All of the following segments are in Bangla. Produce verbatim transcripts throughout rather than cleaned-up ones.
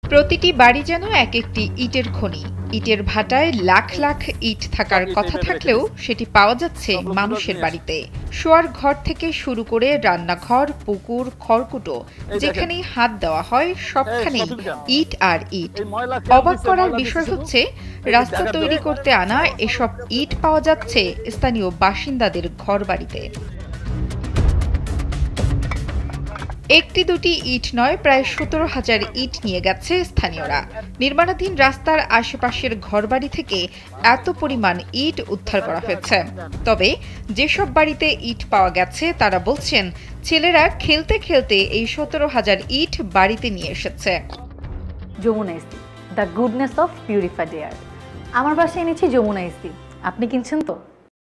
প্রতিটি বাড়ি যেন এক একটি ইটের খনি। ইটের ভাটায় লাখ লাখ ইট থাকার কথা থাকলেও সেটি পাওয়া যাচ্ছে মানুষের বাড়িতে। শোয়ার ঘর থেকে শুরু করে রান্নাঘর, পুকুর, খড়কুটো, যেখানেই হাত দেওয়া হয় সবখানেই ইট আর ইট। অবাক করার বিষয় হচ্ছে, রাস্তা তৈরি করতে আনা এসব ইট পাওয়া যাচ্ছে স্থানীয় বাসিন্দাদের ঘরবাড়িতে। একটি দুটি ইট নয়, প্রায় সতেরো হাজার ইট নিয়ে গেছে স্থানীয়রা। নির্মাণাধীন রাস্তার আশেপাশের ঘরবাড়ি থেকে এত পরিমাণ ইট উদ্ধার করা হয়েছে। তবে যেসব বাড়িতে ইট পাওয়া গেছে তারা বলছেন, ছেলেরা খেলতে খেলতে এই সতেরো হাজার ইট বাড়িতে নিয়ে এসেছে। যমুনা ইস্তি, the goodness of purified air. আমার বাসায় এনেছি যমুনা ইস্তি। আপনি কিনছেন তো?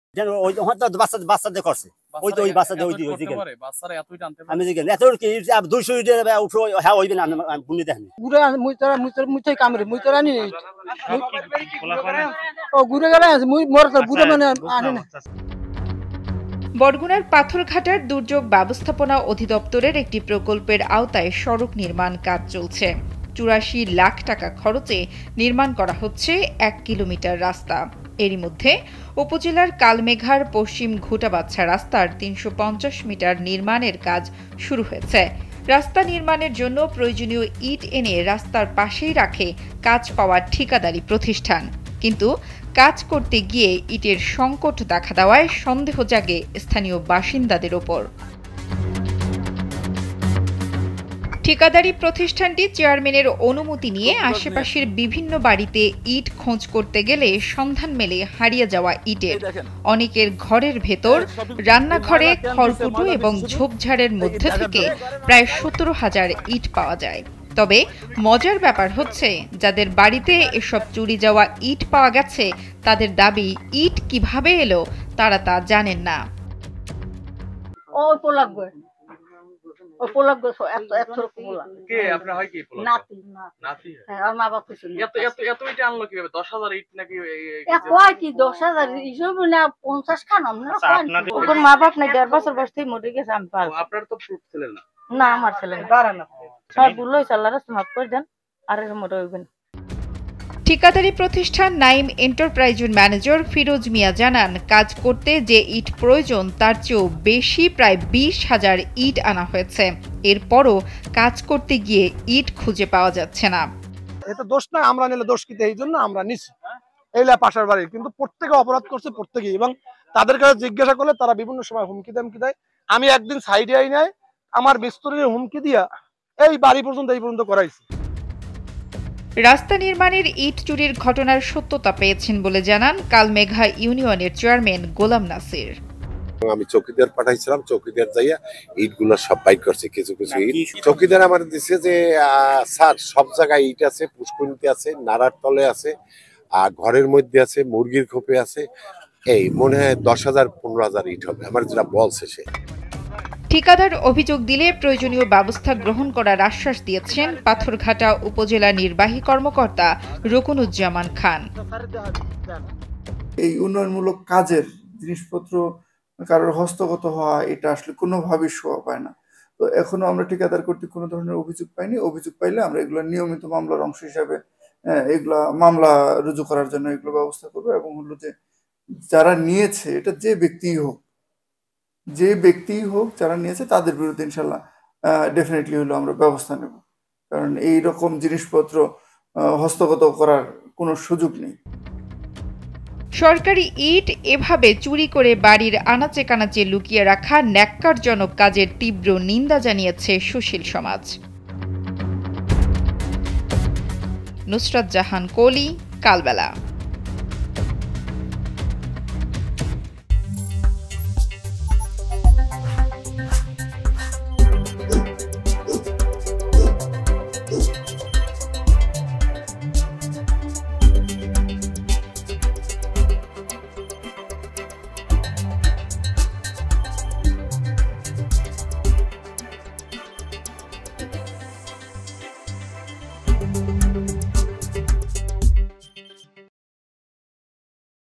বরগুনার পাথরঘাটার দুর্যোগ ব্যবস্থাপনা অধিদপ্তরের একটি প্রকল্পের আওতায় সড়ক নির্মাণ কাজ চলছে। চুরাশি লাখ টাকা খরচে নির্মাণ করা হচ্ছে এক কিলোমিটার রাস্তা। এরই মধ্যে উপজেলার কালমেঘার পশ্চিম ঘুটাবাচ্চা রাস্তার তিনশো পঞ্চাশ মিটার নির্মাণের কাজ শুরু হয়েছে। রাস্তা নির্মাণের জন্য প্রয়োজনীয় ইট এনে রাস্তার পাশেই রাখে কাজ পাওয়ার ঠিকাদারি প্রতিষ্ঠান। কিন্তু কাজ করতে গিয়ে ইটের সংকট দেখা দেওয়ায় সন্দেহ জাগে স্থানীয় বাসিন্দাদের ওপর। ঠিকাদারি প্রতিষ্ঠানটি চেয়ারম্যানের অনুমতি নিয়ে আশেপাশের বিভিন্ন বাড়িতে ইট খোঁজ করতে গেলে সন্ধান মেলে হারিয়ে যাওয়া ইটের। অনেকের ঘরের ভেতর, রান্নাঘরে খড়কুটো এবং ঝোপঝাড়ের মধ্যে থেকে প্রায় সতেরো হাজার ইট পাওয়া যায়। তবে মজার ব্যাপার হচ্ছে, যাদের বাড়িতে এসব চুরি যাওয়া ইট পাওয়া গেছে তাদের দাবি, ইট কিভাবে এলো তারা তা জানেন না। না, আমার ছেলে ঠিকাদারি প্রতিষ্ঠান নাইম এন্টারপ্রাইজের ম্যানেজার ফিরোজ মিয়া জানান, কাজ করতে যে ইট প্রয়োজন তার চেয়েও বেশি, প্রায় বিশ হাজার ইট আনা হয়েছে। এরপরও কাজ করতে গিয়ে ইট খুঁজে পাওয়া যাচ্ছে না। এটা দোষ না, আমরা নিলে দোষ কিতে, এই জন্য আমরা নিচ্ছি। এইলা পাশের বাড়ি, কিন্তু প্রত্যেকে অপরাধ করছে প্রত্যেকেই, এবং তাদের কাছে জিজ্ঞাসা করলে তারা বিভিন্ন সময় হুমকি দামকি দেয়। আমি একদিন সাইডে আই নাই, আমার মিস্ত্রির হুমকি দিয়া এই বাড়ি পর্যন্ত এই পর্যন্ত করাইছি। রাস্তা নির্মাণের ইট চুরির ঘটনার সত্যতা পেয়েছেন বলে জানান কালমেঘা ইউনিয়নের চেয়ারম্যান গোলাম নাসির। আমি চৌকিদার পাঠাইছিলাম, চৌকিদার যাইয়া ইটগুলো সব বাইক করছে। কিছু কিছু ইট চৌকিদার আমার দিচ্ছে যে স্যার সব জায়গায় ইট আছে, পুষ্করিণীতে আছে, নাড়ার তলে আছে, আর ঘরের মধ্যে আছে, মুরগির খোপে আছে। এই মনে হয় দশ হাজার পনেরো হাজার ইট হবে, আমার যেটা বলছে সে। ঠিকাদার অভিযোগ দিলে প্রয়োজনীয় ব্যবস্থা গ্রহণ করার আশ্বাস দিয়েছেন পাথরঘাটা উপজেলা নির্বাহী কর্মকর্তা রুকনুজ্জামান খান। এই উন্নয়নমূলক কাজের জিনিসপত্র কারোর হস্তগত হওয়া, এটা আসলে কোনোভাবেই শোভা পায় না। তো এখনো আমরা ঠিকাদার কর্তৃক কোনো ধরনের অভিযোগ পাইনি। অভিযোগ পাইলে আমরা এগুলো নিয়মিত মামলার অংশ হিসাবে এগুলা মামলা রুজু করার জন্য এগুলো ব্যবস্থা করবো। এবং হলো যে যারা নিয়েছে, এটা যে ব্যক্তিই হোক যে ব্যক্তিই হোক যারা নিয়েছে তাদের বিরুদ্ধে ইনশাল্লাহ ডেফিনেটলি হলো আমরা ব্যবস্থা নেব। কারণ এই রকম জিনিসপত্র হস্তগত করার কোনো সুযোগ নেই। সরকারি ইট এভাবে চুরি করে বাড়ির আনাচে কানাচে লুকিয়ে রাখা ন্যাক্কারজনক কাজের তীব্র নিন্দা জানিয়েছে সুশীল সমাজ। নুসরাত জাহান কলি, কালবেলা।